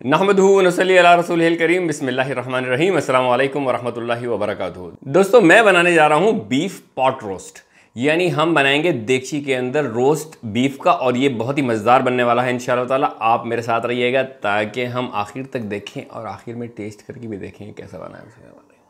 नहमदुहु व नसल्ली अला रसूलिहिल करीम बिस्मिल्लाहिर्रहमानिर्रहीम अस्सलामु अलैकुम वरहमतुल्लाहि वबरकातुहू। दोस्तों, मैं बनाने जा रहा हूँ बीफ पॉट रोस्ट, यानी हम बनाएंगे देगची के अंदर रोस्ट बीफ का, और ये बहुत ही मज़ेदार बनने वाला है इंशाअल्लाह ताला। आप मेरे साथ रहिएगा ताकि हम आखिर तक देखें और आखिर में टेस्ट करके भी देखें कैसा बना है।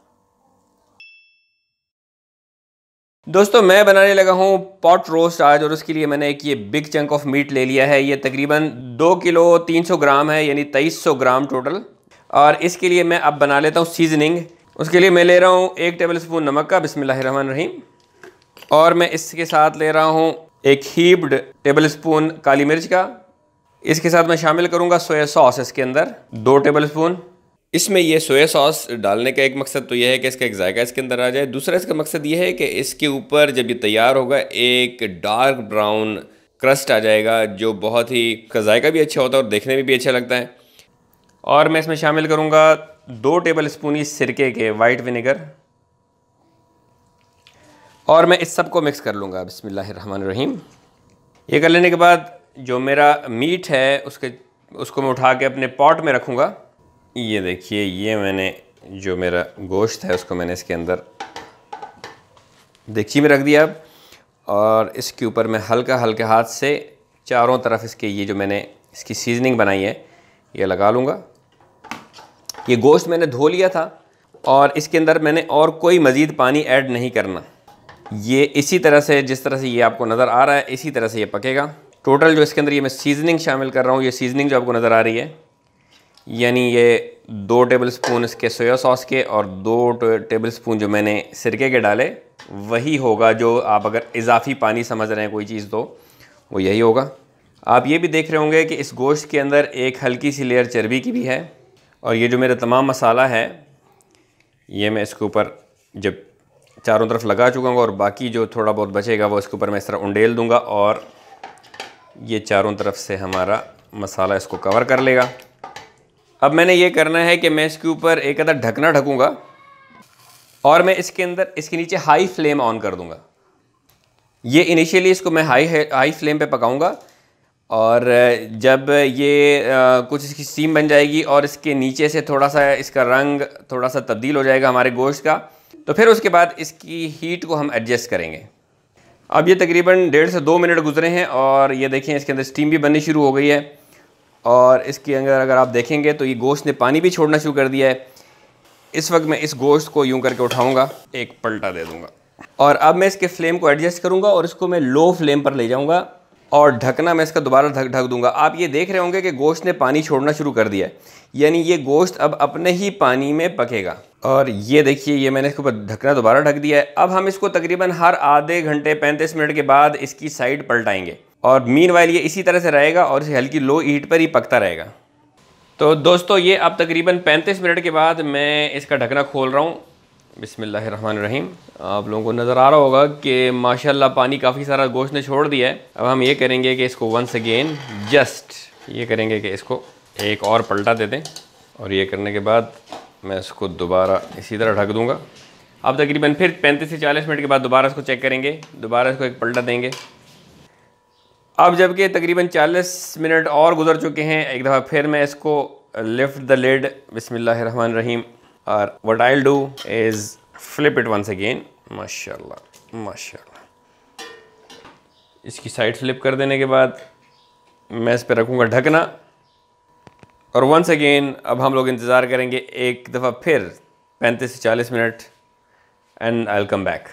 दोस्तों, मैं बनाने लगा हूँ पॉट रोस्ट आज, और उसके लिए मैंने एक ये बिग चंक ऑफ मीट ले लिया है। ये तकरीबन 2 किलो 300 ग्राम है, यानी 2300 ग्राम टोटल। और इसके लिए मैं अब बना लेता हूँ सीजनिंग। उसके लिए मैं ले रहा हूँ 1 टेबल स्पून नमक का, बिस्मिल्लाहिर्रहमानिर्रहीम। और मैं इसके साथ ले रहा हूँ 1 हीप्ड टेबल स्पून काली मिर्च का। इसके साथ मैं शामिल करूँगा सोया सॉस, इसके अंदर 2 टेबल स्पून। इसमें ये सोया सॉस डालने का एक मकसद तो यह है कि इसका एक जायका इसके अंदर आ जाए। दूसरा इसका मकसद ये है कि इसके ऊपर जब ये तैयार होगा एक डार्क ब्राउन क्रस्ट आ जाएगा, जो बहुत ही इसका जायका भी अच्छा होता है और देखने में भी अच्छा लगता है। और मैं इसमें शामिल करूँगा 2 टेबल स्पून इस सिरके के, वाइट विनेगर। और मैं इस सब को मिक्स कर लूँगा, बिस्मिल्लाहिर्रहमानिर्रहीम। ये कर लेने के बाद जो मेरा मीट है उसको मैं उठा के अपने पॉट में रखूँगा। ये देखिए, ये मैंने जो मेरा गोश्त है उसको मैंने इसके अंदर देगची में रख दिया अब। और इसके ऊपर मैं हल्का हल्के हाथ से चारों तरफ इसके ये जो मैंने इसकी सीजनिंग बनाई है ये लगा लूँगा। ये गोश्त मैंने धो लिया था और इसके अंदर मैंने और कोई मज़ीद पानी ऐड नहीं करना। ये इसी तरह से, जिस तरह से ये आपको नज़र आ रहा है, इसी तरह से ये पकेगा। टोटल जो इसके अंदर ये मैं सीजनिंग शामिल कर रहा हूँ, ये सीजनिंग जो आपको नज़र आ रही है, यानी ये 2 टेबल स्पून इसके सोया सॉस के और 2 टेबल स्पून जो मैंने सिरके के डाले, वही होगा जो आप अगर इजाफ़ी पानी समझ रहे हैं कोई चीज़ तो वो यही होगा। आप ये भी देख रहे होंगे कि इस गोश्त के अंदर एक हल्की सी लेयर चर्बी की भी है। और ये जो मेरा तमाम मसाला है ये मैं इसके ऊपर जब चारों तरफ लगा चुका हूँ, और बाकी जो थोड़ा बहुत बचेगा वो इसके ऊपर मैं इस तरह उंडेल दूँगा, और ये चारों तरफ से हमारा मसाला इसको कवर कर लेगा। अब मैंने ये करना है कि मैं इसके ऊपर एक अदर ढकना ढकूँगा और मैं इसके नीचे हाई फ्लेम ऑन कर दूँगा। ये इनिशियली इसको मैं हाई फ्लेम पे पकाऊँगा, और जब ये कुछ इसकी स्टीम बन जाएगी और इसके नीचे से थोड़ा सा इसका रंग थोड़ा सा तब्दील हो जाएगा हमारे गोश्त का, तो फिर उसके बाद इसकी हीट को हम एडजस्ट करेंगे। अब ये तकरीबन 1.5 से 2 मिनट गुजरे हैं और ये देखें इसके अंदर स्टीम भी बननी शुरू हो गई है। और इसके अंदर अगर आप देखेंगे तो ये गोश्त ने पानी भी छोड़ना शुरू कर दिया है। इस वक्त मैं इस गोश्त को यूं करके उठाऊंगा, एक पलटा दे दूंगा, और अब मैं इसके फ्लेम को एडजस्ट करूंगा और इसको मैं लो फ्लेम पर ले जाऊंगा, और ढकना मैं इसका दोबारा ढक दूंगा। आप ये देख रहे होंगे कि गोश्त ने पानी छोड़ना शुरू कर दिया है, यानी ये गोश्त अब अपने ही पानी में पकेगा। और ये देखिए, ये मैंने इसके ऊपर ढकना दोबारा ढक दिया है। अब हम इसको तकरीबन हर आधे घंटे 35 मिनट के बाद इसकी साइड पलटाएंगे, और मीनवाइल ये इसी तरह से रहेगा और इसे हल्की लो हीट पर ही पकता रहेगा। तो दोस्तों, ये अब तकरीबन 35 मिनट के बाद मैं इसका ढकना खोल रहा हूँ, बिस्मिल्लाहिर्रहमानिर्रहीम। आप लोगों को नज़र आ रहा होगा कि माशाल्लाह पानी काफ़ी सारा गोश्त ने छोड़ दिया है। अब हम ये करेंगे कि इसको वंस अगेन जस्ट ये करेंगे कि इसको एक और पलटा दे दें, और ये करने के बाद मैं इसको दोबारा इसी तरह ढक दूँगा। अब तकरीबन फिर 35 से 40 मिनट के बाद दोबारा इसको चेक करेंगे, दोबारा इसको एक पलटा देंगे। अब जबकि तकरीबन 40 मिनट और गुजर चुके हैं, एक दफ़ा फिर मैं इसको लिफ्ट द लिड, बिस्मिल्लाहिर्रहमानिर्रहीम। और what I will do is flip it once again. माशाल्लाह माशाल्लाह। इसकी साइड फ्लिप कर देने के बाद मैं इस पर रखूँगा ढकना, और वंस अगेन अब हम लोग इंतज़ार करेंगे एक दफ़ा फिर 35 से 40 minute, and I will come back.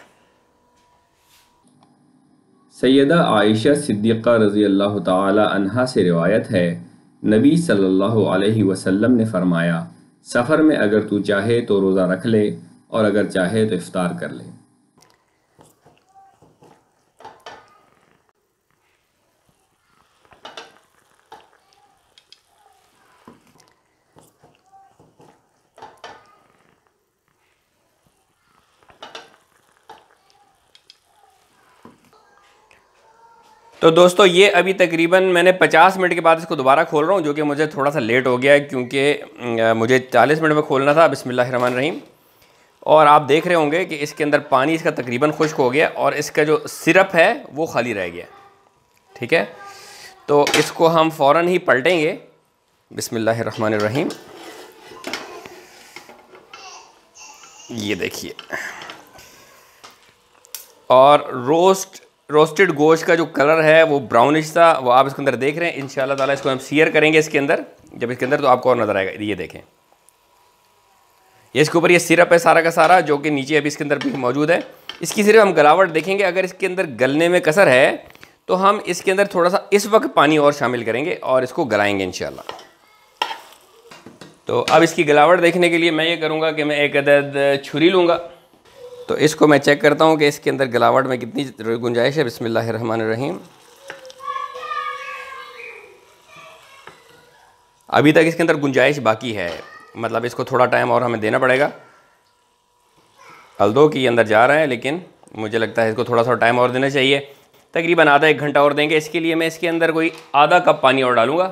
सैयदा आयशा सिद्दीक़ा रज़ी अल्लाह ताला अन्हा से रिवायत है, नबी सल्लल्लाहु अलैहि वसल्लम ने फरमाया, सफ़र में अगर तू चाहे तो रोज़ा रख ले और अगर चाहे तो इफ्तार कर ले। तो दोस्तों, ये अभी तकरीबन मैंने 50 मिनट के बाद इसको दोबारा खोल रहा हूँ, जो कि मुझे थोड़ा सा लेट हो गया है क्योंकि मुझे 40 मिनट में खोलना था, बिस्मिल्लाहिर्रहमानिर्रहीम। और आप देख रहे होंगे कि इसके अंदर पानी इसका तकरीबन खुश्क हो गया और इसका जो सिरप है वो खाली रह गया। ठीक है, तो इसको हम फ़ौरन ही पलटेंगे बिस्मिल्लाहिर्रहमानिर्रहीम। ये देखिए, और रोस्टेड गोश्त का जो कलर है वो ब्राउनिश था, वो आप इसके अंदर देख रहे हैं। इंशाल्लाह ताला इसको हम सीयर करेंगे इसके अंदर, जब इसके अंदर तो आपको और नज़र आएगा। ये देखें, ये इसके ऊपर ये सिरप है सारा का सारा, जो कि नीचे अभी इसके अंदर भी मौजूद है। इसकी सिर्फ हम गलावट देखेंगे, अगर इसके अंदर गलने में कसर है तो हम इसके अंदर थोड़ा सा इस वक्त पानी और शामिल करेंगे और इसको गलाएंगे इंशाल्लाह। तो अब इसकी गलावट देखने के लिए मैं ये करूँगा कि मैं एक अदद छुरी लूँगा, तो इसको मैं चेक करता हूँ कि इसके अंदर गलावट में कितनी गुंजाइश है। बिस्मिल्लाहिर्रहमानिर्रहीम। अभी तक इसके अंदर गुंजाइश बाकी है, मतलब इसको थोड़ा टाइम और हमें देना पड़ेगा। हल्दो की अंदर जा रहा है, लेकिन मुझे लगता है इसको थोड़ा सा टाइम और देना चाहिए। तकरीबन आधा एक घंटा और देंगे। इसके लिए मैं इसके अंदर कोई आधा कप पानी और डालूँगा।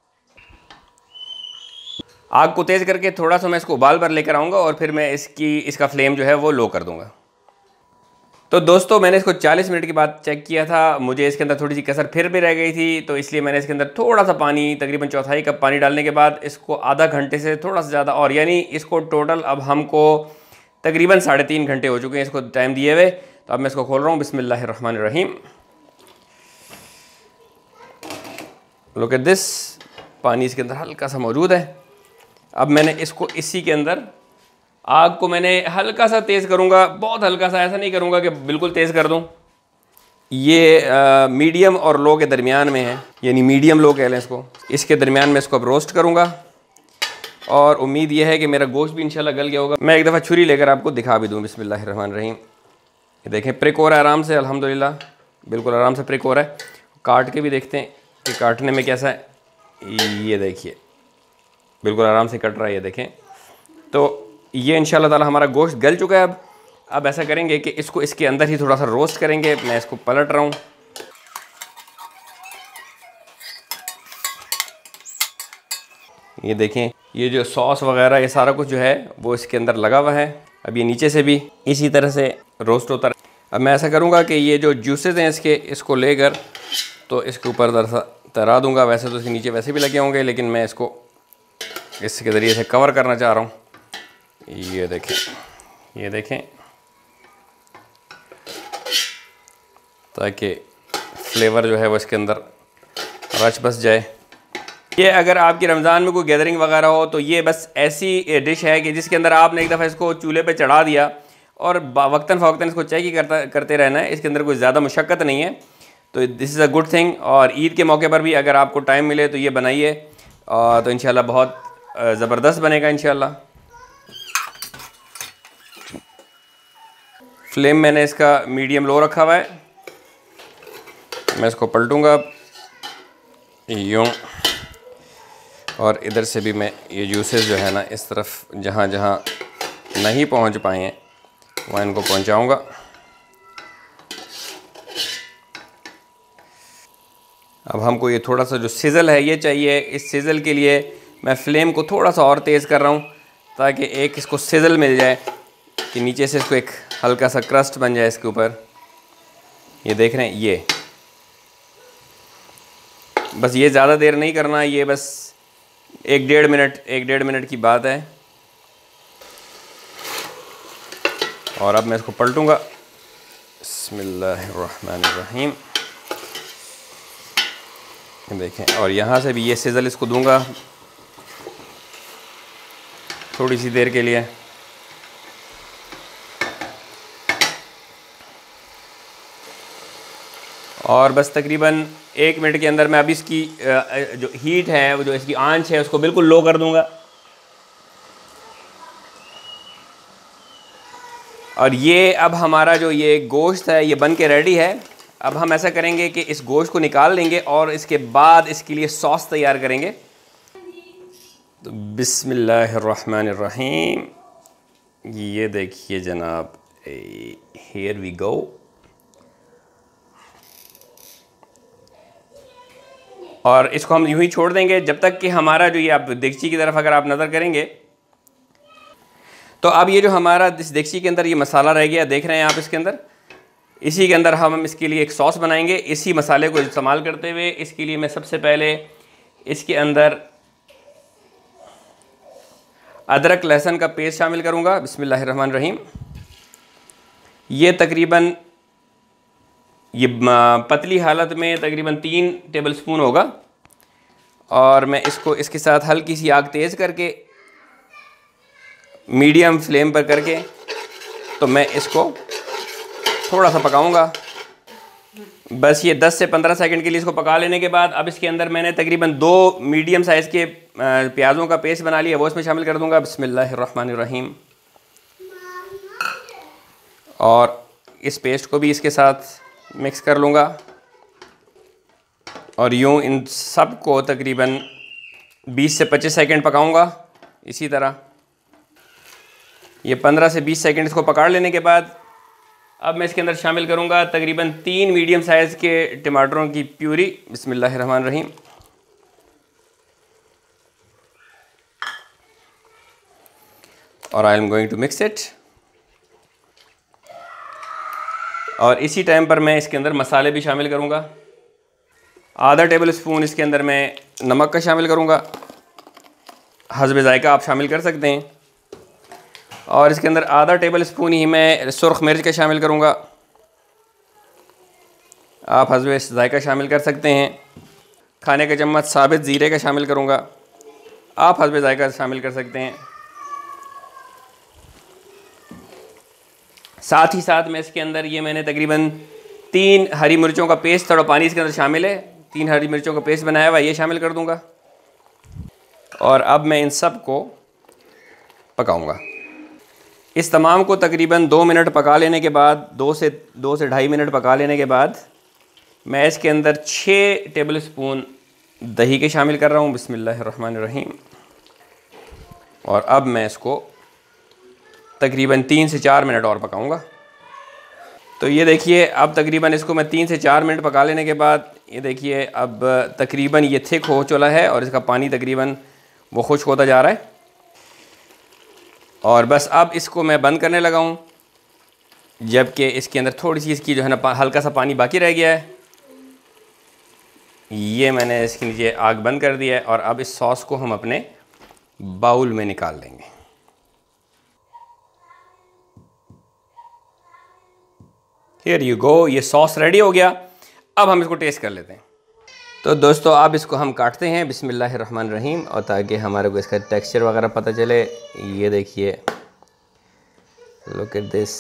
आग को तेज़ करके थोड़ा सा मैं इसको उबाल पर लेकर आऊँगा और फिर मैं इसका फ्लेम जो है वो लो कर दूँगा। तो दोस्तों, मैंने इसको 40 मिनट के बाद चेक किया था, मुझे इसके अंदर थोड़ी सी कसर फिर भी रह गई थी, तो इसलिए मैंने इसके अंदर थोड़ा सा पानी, तकरीबन चौथाई कप पानी डालने के बाद इसको आधा घंटे से थोड़ा सा ज़्यादा और, यानी इसको टोटल अब हमको तकरीबन 3.5 घंटे हो चुके हैं इसको टाइम दिए हुए। तो अब मैं इसको खोल रहा हूँ। बिस्मिल्लाहिर्रहमानिर्रहीम। लुक एट दिस, पानी इसके अंदर हल्का सा मौजूद है। अब मैंने इसको इसी के अंदर, आग को मैंने हल्का सा तेज़ करूँगा, बहुत हल्का सा, ऐसा नहीं करूँगा कि बिल्कुल तेज़ कर दूँ। ये मीडियम और लो के दरमियान में है, यानी मीडियम लो कह लें इसको। इसके दरमियान में इसको अब रोस्ट करूँगा और उम्मीद यह है कि मेरा गोश्त भी इंशाल्लाह गल गया होगा। मैं एक दफ़ा छुरी लेकर आपको दिखा भी दूँ। बिस्मिल्लाहिर्रहमानिर्रहीम। ये देखें, प्रिक हो रहा है आराम से, अल्हम्दुलिल्लाह बिल्कुल आराम से प्रिक हो रहा है। काट के भी देखते हैं कि काटने में कैसा है। ये देखिए, बिल्कुल आराम से कट रहा है। ये देखें, तो ये इंशाल्लाह ताला हमारा गोश्त गल चुका है। अब ऐसा करेंगे कि इसको इसके अंदर ही थोड़ा सा रोस्ट करेंगे। मैं इसको पलट रहा हूँ। ये देखें, ये जो सॉस वगैरह ये सारा कुछ जो है वो इसके अंदर लगा हुआ है। अब ये नीचे से भी इसी तरह से रोस्ट होता है। अब मैं ऐसा करूँगा कि ये जो जूसेस हैं इसके, इसको लेकर तो इसके ऊपर तरा दूँगा। वैसे तो इसके नीचे वैसे भी लगे होंगे, लेकिन मैं इसको इसके ज़रिए से कवर करना चाह रहा हूँ। ये देखें, ये देखें, ताकि फ्लेवर जो है वो इसके अंदर रच बस जाए। ये अगर आपकी रमज़ान में कोई गैदरिंग वगैरह हो तो ये बस ऐसी डिश है कि जिसके अंदर आपने एक दफ़ा इसको चूल्हे पे चढ़ा दिया और वक्तन फ़वक्तन इसको चेक ही करते रहना है। इसके अंदर कोई ज़्यादा मुशक्क़त नहीं है, तो this is a good thing. और ईद के मौके पर भी अगर आपको टाइम मिले तो ये बनाइए, तो इंशाल्लाह बहुत ज़बरदस्त बनेगा इंशाल्लाह। फ्लेम मैंने इसका मीडियम लो रखा हुआ है। मैं इसको पलटूँगा यूँ, और इधर से भी मैं ये जूसेस जो है ना, इस तरफ जहाँ जहाँ नहीं पहुँच पाए हैं वहाँ इनको पहुँचाऊँगा। अब हमको ये थोड़ा सा जो सिज़ल है ये चाहिए। इस सिज़ल के लिए मैं फ्लेम को थोड़ा सा और तेज़ कर रहा हूँ, ताकि एक इसको सिज़ल मिल जाए कि नीचे से इसको एक हल्का सा क्रस्ट बन जाए इसके ऊपर। ये देख रहे हैं, ये बस, ये ज़्यादा देर नहीं करना, ये बस 1-1.5 मिनट की बात है। और अब मैं इसको पलटूँगा। बिस्मिल्लाहिर्रहमानिर्रहीम। देखें, और यहाँ से भी ये सिज़ल इसको दूंगा थोड़ी सी देर के लिए। और बस तकरीबन 1 मिनट के अंदर मैं अभी इसकी जो हीट है, वो जो इसकी आंच है, उसको बिल्कुल लो कर दूंगा। और ये अब हमारा जो ये गोश्त है ये बन के रेडी है। अब हम ऐसा करेंगे कि इस गोश्त को निकाल लेंगे और इसके बाद इसके लिए सॉस तैयार करेंगे। तो बिस्मिल्लाहिर्रहमानिर्रहीम। ये देखिए जनाब, हियर वी गो। और इसको हम यूँ ही छोड़ देंगे जब तक कि हमारा जो ये, आप देगची की तरफ अगर आप नज़र करेंगे तो अब ये जो हमारा इस देगची के अंदर ये मसाला रह गया, देख रहे हैं आप इसके अंदर, इसी के अंदर हम इसके लिए एक सॉस बनाएंगे। इसी मसाले को इस्तेमाल करते हुए इसके लिए मैं सबसे पहले इसके अंदर अदरक लहसुन का पेस्ट शामिल करूँगा, बिस्मिल्लाहिर्रहमानिर्रहीम। ये तकरीबन ये पतली हालत में तकरीबन 3 टेबलस्पून होगा। और मैं इसको इसके साथ हल्की सी आग तेज़ करके मीडियम फ्लेम पर करके तो मैं इसको थोड़ा सा पकाऊंगा। बस ये 10 से 15 सेकंड के लिए इसको पका लेने के बाद अब इसके अंदर मैंने तकरीबन 2 मीडियम साइज़ के प्याज़ों का पेस्ट बना लिया, वो इसमें शामिल कर दूंगा, बिस्मिल्लाहिर्रहमानिर्रहीम। और इस पेस्ट को भी इसके साथ मिक्स कर लूँगा और यूँ इन सब को तकरीबन 20 से 25 सेकंड पकाऊंगा। इसी तरह ये 15 से 20 सेकंड इसको पका लेने के बाद अब मैं इसके अंदर शामिल करूंगा तकरीबन 3 मीडियम साइज़ के टमाटरों की प्यूरी, बिस्मिल्लाहिर्रहमानिर्रहीम। और I am going to mix it. और इसी टाइम पर मैं इसके अंदर मसाले भी शामिल करूंगा। आधा टेबल स्पून इसके अंदर मैं नमक का शामिल करूंगा, हस्बे ज़ायका आप शामिल कर सकते हैं। और इसके अंदर आधा टेबल स्पून ही मैं सुर्ख मिर्च का शामिल करूंगा, आप हस्बे ज़ायका शामिल कर सकते हैं। खाने का चम्मच साबित ज़ीरे का शामिल करूंगा, आप हस्बे ज़ायका शामिल कर सकते हैं। साथ ही साथ मैं इसके अंदर ये मैंने तकरीबन 3 हरी मिर्चों का पेस्ट, थोड़ा पानी इसके अंदर शामिल है, 3 हरी मिर्चों का पेस्ट बनाया हुआ ये शामिल कर दूंगा। और अब मैं इन सब को पकाऊंगा। इस तमाम को तकरीबन 2 मिनट पका लेने के बाद, 2 से 2.5 मिनट पका लेने के बाद मैं इसके अंदर 6 टेबल स्पून दही के शामिल कर रहा हूँ, बिस्मिल्लाहिर्रहमानिर्रहीम। और अब मैं इसको तकरीबन 3 से 4 मिनट और पकाऊंगा। तो ये देखिए अब तकरीबन इसको मैं 3 से 4 मिनट पका लेने के बाद ये देखिए अब तकरीबन ये थिक हो चुका है और इसका पानी तकरीबन वो खुश्क होता जा रहा है। और बस अब इसको मैं बंद करने लगा हूँ, जबकि इसके अंदर थोड़ी सी इसकी जो है ना हल्का सा पानी बाकी रह गया है। ये मैंने इसके नीचे आग बंद कर दिया है और अब इस सॉस को हम अपने बाउल में निकाल लेंगे। हियर यू गो, ये सॉस रेडी हो गया। अब हम इसको टेस्ट कर लेते हैं। तो दोस्तों अब इसको हम काटते हैं, बिस्मिल्लाहिर्रहमानिर्रहीम, और ताकि हमारे को इसका टेक्सचर वगैरह पता चले। ये देखिए, लुक एट दिस,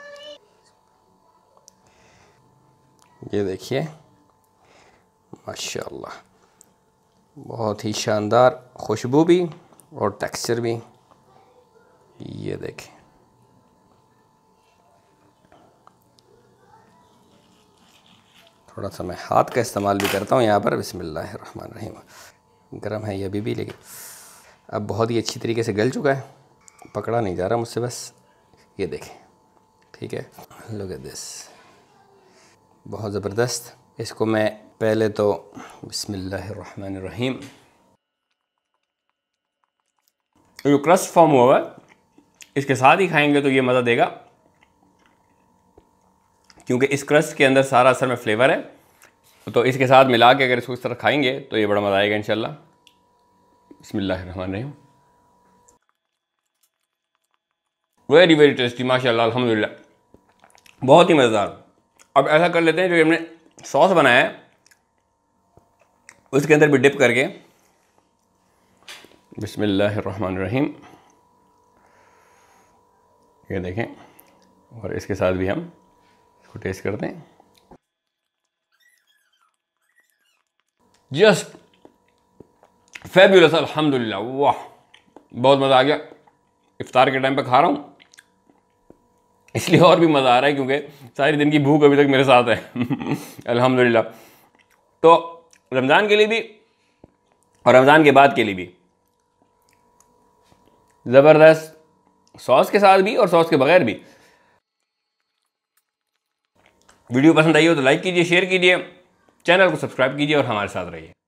ये देखिए माशाल्लाह, बहुत ही शानदार खुशबू भी और टेक्सचर भी। ये देखें, थोड़ा सा मैं हाथ का इस्तेमाल भी करता हूँ यहाँ पर, बिस्मिल्लाहिर्रहमानिर्रहीम। गर्म है ये अभी भी, लेकिन अब बहुत ही अच्छी तरीके से गल चुका है, पकड़ा नहीं जा रहा मुझसे बस। ये देखें, ठीक है, लुक एट दिस, बहुत ज़बरदस्त। इसको मैं पहले तो बिस्मिल्लाहिर्रहमानिर्रहीम, जो क्रस्ट फॉर्म हुआ है इसके साथ ही खाएंगे तो ये मज़ा देगा, क्योंकि इस क्रस्ट के अंदर सारा असल में फ्लेवर है। तो इसके साथ मिला के अगर इसको इस तरह खाएंगे तो ये बड़ा मज़ा आएगा इंशाल्लाह। बिस्मिल्लाहिर्रहमानिर्रहीम, वेरी वेरी टेस्टी, माशाल्लाह, अल्हम्दुलिल्लाह, बहुत ही मज़ेदार। अब ऐसा कर लेते हैं, जो हमने सॉस बनाया है उसके अंदर भी डिप करके, बिस्मिल्लाहिर्रहमानिर्रहीम, ये देखें, और इसके साथ भी हम इसको टेस्ट करते हैं। जस्ट फैबुलस, अल्हम्दुलिल्लाह, वाह, बहुत मज़ा आ गया। इफ्तार के टाइम पे खा रहा हूँ इसलिए और भी मज़ा आ रहा है, क्योंकि सारी दिन की भूख अभी तक मेरे साथ है अल्हम्दुलिल्लाह। तो रमज़ान के लिए भी और रमज़ान के बाद के लिए भी ज़बरदस्त, सॉस के साथ भी और सॉस के बगैर भी। वीडियो पसंद आई हो तो लाइक कीजिए, शेयर कीजिए, चैनल को सब्सक्राइब कीजिए और हमारे साथ रहिए।